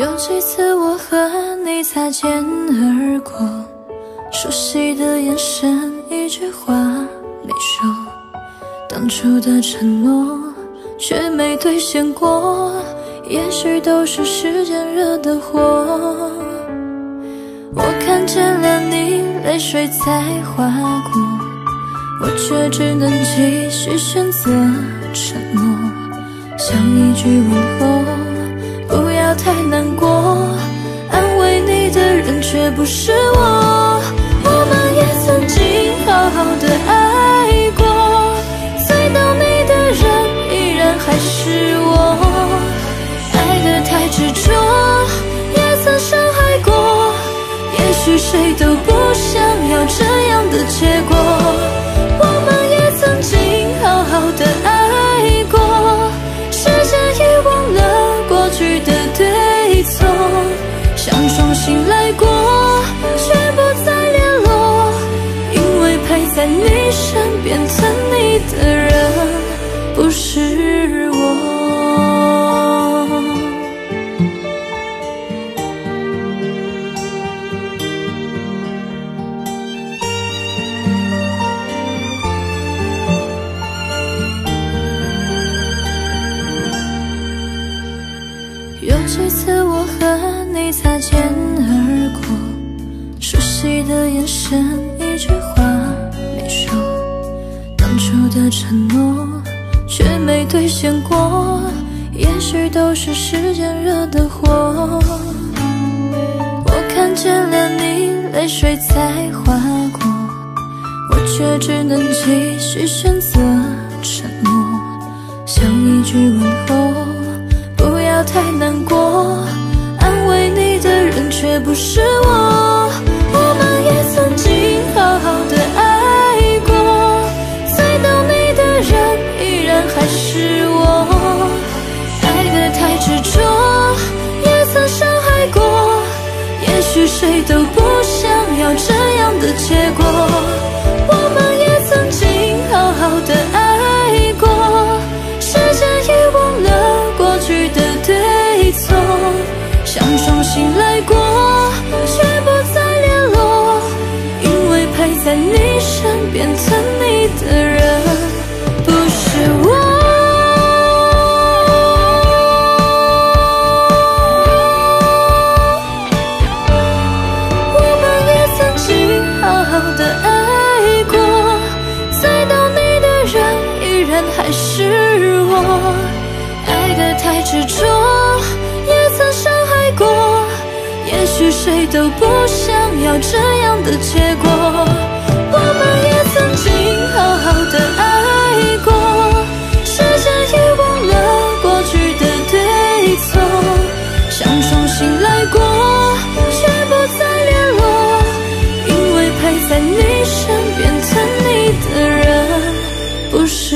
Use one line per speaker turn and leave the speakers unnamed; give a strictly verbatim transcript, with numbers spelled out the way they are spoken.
有几次我和你擦肩而过，熟悉的眼神，一句话没说，当初的承诺却没兑现过，也许都是时间惹的祸。我看见了你泪水在划过，我却只能继续选择沉默，像一句问候，不要太难过，安慰你的人却不是我。我们也曾经好好的爱过，最懂你的人依然还是我，爱得太执着，也曾伤害过，也许谁都不想要这样的结果。我们也曾经好好的爱过，时间遗忘了过去的对错，想重新来过，却不再联络，因为陪在你身边疼你的人不是我。有几次我和你擦肩而过，熟悉的眼神，一句话没说，当初的承诺却没兑现过，也许都是时间惹的祸。我看见了你泪水在划过，我却只能继续选择沉默，像一句问候，不要太难过，安慰你的人却不是我。我们也曾经好好的爱过，最懂你的人依然还是我，爱得太执着，也曾伤害过，也许谁都不想要这样的结果。我们也曾经好好的爱过，时间遗忘了过去的对错，想重新来过，却不再联络，因为陪在你身边疼你的人不是我。我们也曾经好好的爱过，最懂你的人依然还是我，爱得太执着，也曾伤害过，也许谁都不想要这样的结果。我们也曾经好好的爱过，时间遗忘了过去的对错，想重新来过，却不再联络，因为陪在你身边疼你的人不是